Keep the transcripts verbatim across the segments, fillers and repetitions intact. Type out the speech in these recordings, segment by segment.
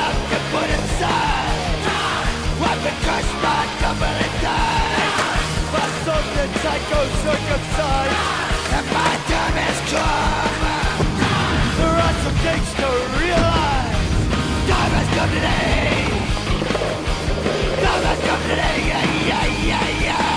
out, get put inside. Weapon crushed, not company died. My soldier psycho circumcised, and my time has come. There are some things to realize. Time has come today. Time has come today, yeah, yeah, yeah, yeah.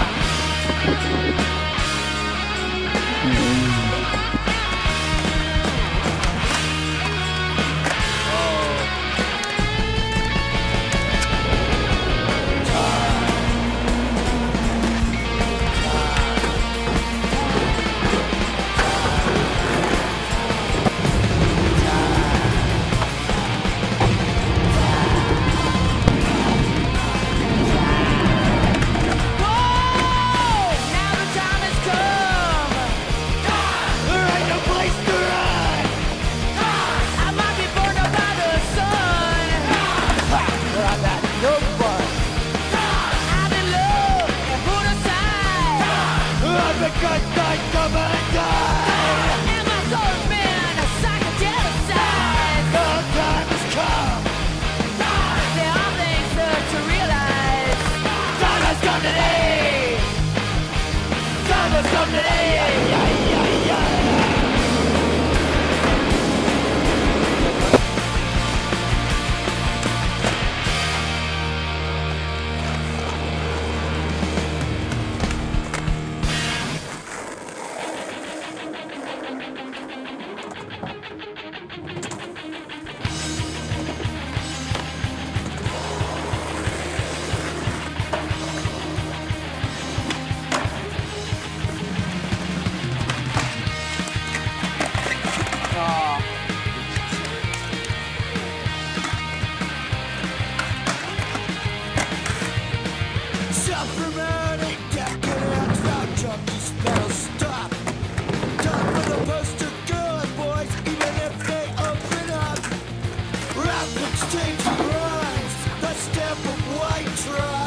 Good night, come and die. And my soul's been a psychedelicized. The time has come. There are things there to realize. Time has come today. Time has come today. Yeah, yeah, yeah, yeah. Self-promoting decadence, now junkies metal stop. Done with the poster girl, boys, even if they open up. Rap exchange rhymes, the stamp of white trash.